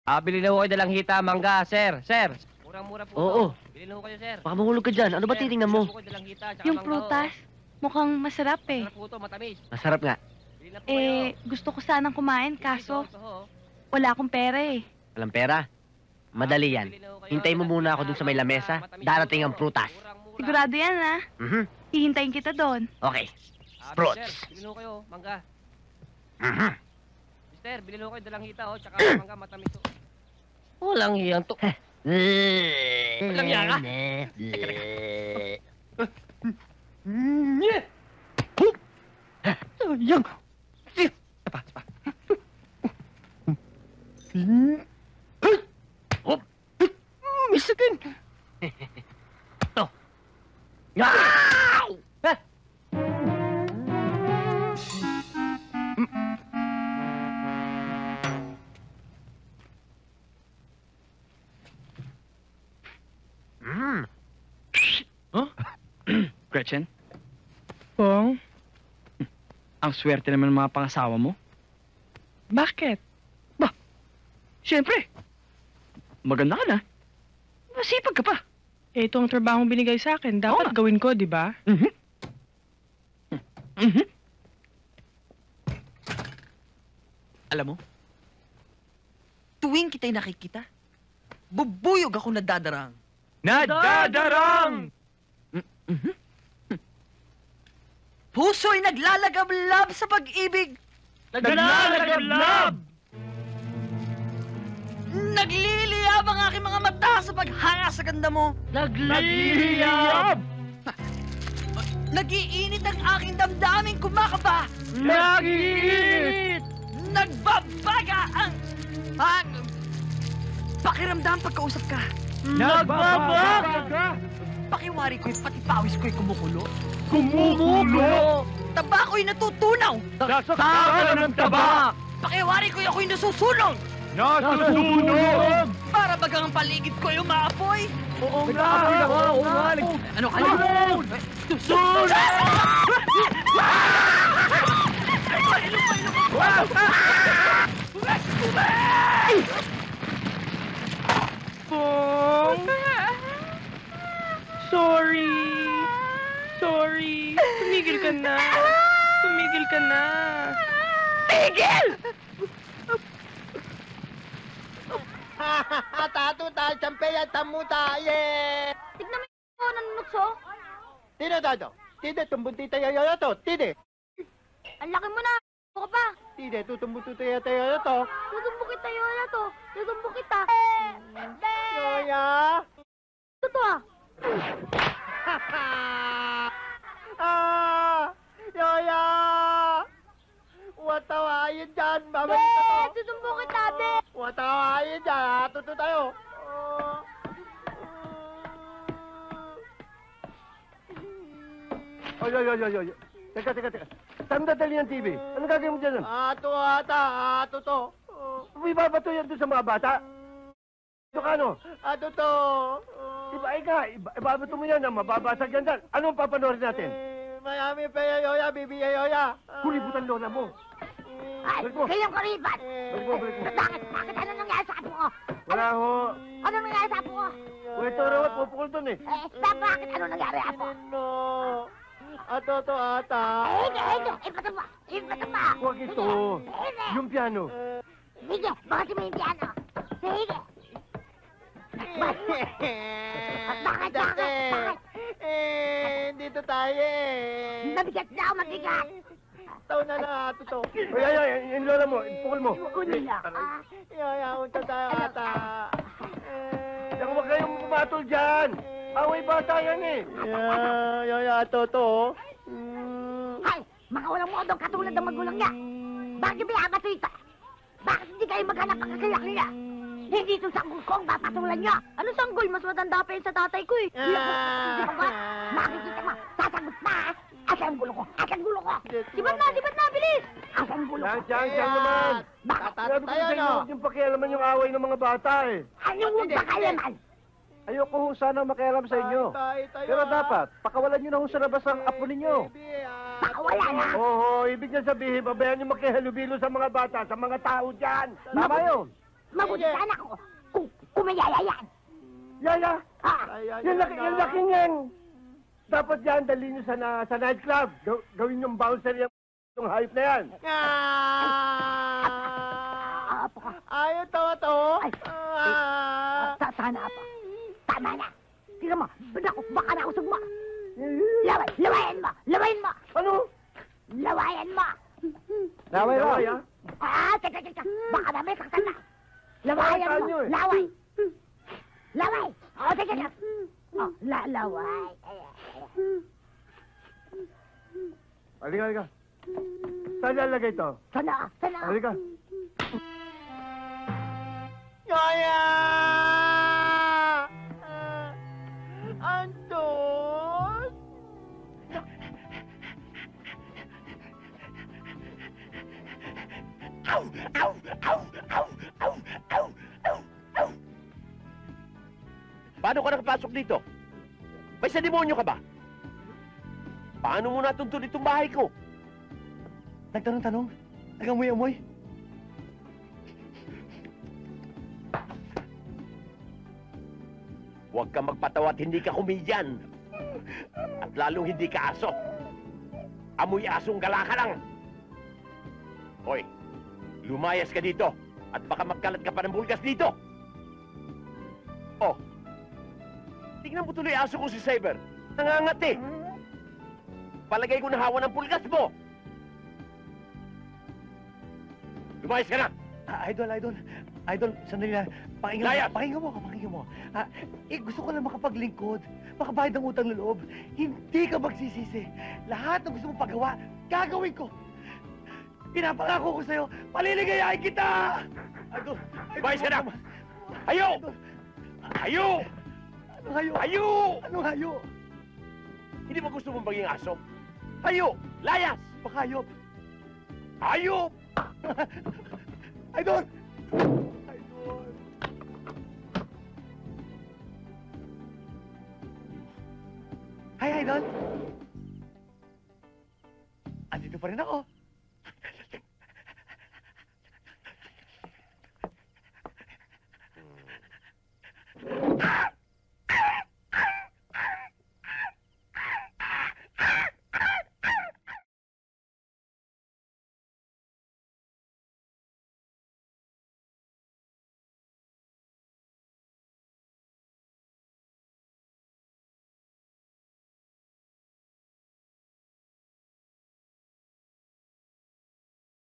Bili na ho kayo dalang hita, mangga, sir. Sir, murang-mura po. Oo. Bili na ho kayo, sir. Baka mahulog ka dyan. Ano ba titingnan mo? Yung prutas, mukhang masarap eh. Masarap po ito, matamis. Masarap nga. Bili na po kayo. Gusto ko sanang kumain, kaso wala akong pera eh. Walang pera? Madali yan. Hintayin mo muna ako dun sa may lamesa. Darating ang prutas. Sigurado yan ha? Mhm. Hihintayin kita doon. Okay. Fruits. Fruits. Sir, bili na ho kayo, mangga. Mhm. Mister, bili na ho kayo dalang hita, tsaka mangga, matamis. Walang hiyang to. Walang hiya ka? Sayang. Hop. Misakin. To. Wow! Mm. Huh? Gretchen? Pong? Ang swerte naman ng mga pangasawa mo. Bakit? Ba, siyempre. Maganda ka na. Masipag ka pa. Eh, ito ang trabaho binigay sa akin. Dapat gawin ko, di ba? Mhm. Mhm. Alam mo, tuwing kita'y nakikita, bubuyog ako nadadarang. Nadadarang! Puso'y naglalagablab sa pag-ibig. Naglalagablab! Nagliliyab ang aking mga mata sa paghanga sa ganda mo. Nagliliyab! Nagiinit ang aking damdaming kumakaba. Nagiinit! Nagbabaga ang pakiramdam pagkausap ka. Nagbabaga! Pakiwari ko'y pati pawis ko'y kumukulo. Kumukulo! Taba ko'y natutunaw. Sasaktan ng taba! Pakiwari ko'y ako'y nasusunog. Nasusunog! Para bagang ang paligid ko'y umaapoy. Oo nga! Oo nga! Ano kayo? Susunod! Pong! Sorry! Sorry! Tumigil ka na! Tumigil ka na! Tigil! Tato tayo, champeyan, tamuta, yeah! Tignan mo yung nanunukso. Tino, Tato? Tide, tumbunti tayo yun to. Tide. Ang laki mo na. Ano ka pa? Tide, tutumbunti tayo to. Tutumbo kita yun na to. Tutumbo kita. Yoya! Totoo Ah! Yoya! Watawain dyan, mamaya to. Tutumbo kita, be. Watawain dyan, tuto tayo. Oy. Teka. Saan dadali ang TV? Ano gagawin mo dyan? Ato ata, ato to. May babato yan doon sa mga bata. Ito ka ano? Ato to. Ibabato mo yan, mababasag yan dyan. Anong papanoorin natin? Mayami pa yoya, bibi yoya. Kulibutan lola mo. Ay, Balik mo. kayong karibat. Balik mo. Bakit ano nangyari sa apo ko? Wala ho. Ano nangyari sa apo ko? Ito rawat, pupukul doon eh. Bakit ano nangyari, apo? No. Ato to ata. Hindi. Ipata pa. Huwag ito. Yung piano. Sige, bakit mo yung piano? Sige. Bakit? Dito tayo eh. Mabigat daw, mabigat. Taon na lang ato to. Ay, yung lola mo, pukul mo. Kunila. Unta tayo ata. Huwag kayong pumatol dyan. Away bata yan eh. Ato to. Ay, mga walang modong katulad ng magulang niya. Bakit may amat ito? Bakit hindi kayo maghanap ang kakayak niya? Hindi ito sanggol ko ang papatulan niya. Ano sanggol? Mas matanda pa yun sa tatay ko eh. Hindi pa ba? Makikita mo, sasagot na. Asan gulo ko? Sibat na, bilis! Asan gulo ko? Diyan naman. Bakit? Sabi ko sa'yo, huwag niyong pakialaman yung away ng mga bata eh. Anong huwag ba kayo man? Ayoko ho sana makialam sa inyo. Pero dapat, pakawalan nyo na ho sa labas ang apo ninyo. Pakawala na. Oo, ibig niya sabihin, babayan niyo makihalubilo sa mga bata, sa mga tao dyan. Tama yun. Mabuti sana kung kumayaya yan. Yaya, Ah, yung laking yan. Dapat yan, dali nyo sa nightclub. Gawin yung bouncer yung hype na yan. apo ka. Ayaw tawa to. Ay, sana apo. Tama na. Tingnan mo, baka na usog mo. Lawayan mo! Lawayan mo! Ano? Lawayan mo! Laway, ha? Teka. Baka na may saktan na. Lawayan Saan mo! nyo eh? Laway! Laway! Teka. Laway. Halika. Saan lalagay to? Sana. Halika. Yaya! Anton! Paano ka nakapasok dito? May sa demonyo ka ba? Paano mo natuntun itong bahay ko? Nagtanong-tanong? Nagamoy-amoy? Huwag kang magpatawa at hindi ka komedyan. At lalong hindi ka aso. Amoy asong gala ka lang. Hoy, lumayas ka dito at baka magkalat ka pa ng bulgas dito. Oh, tingnan mo tuloy aso ko si Saber. Nangangati. Palagay ko nahawa ng pulgas mo. Lumayas ka na. Idol, sandali na. Layas! Pakinggan mo. Gusto ko lang makapaglingkod. Makabayad ng utang na loob. Hindi ka magsisisi. Lahat ng gusto mong pagawa, gagawin ko. Pinapangako ko sa'yo, paliligayahin kita! Idol! Lumayas ka na! Hayo! Hayo! Anong hayo? Hayo! Anong hayo? Hindi ba gusto mong maging aso? Hayo! Layas! Pakayop. Hayo! Idol! Hi, Idol! Andito pa rin ako. Ah!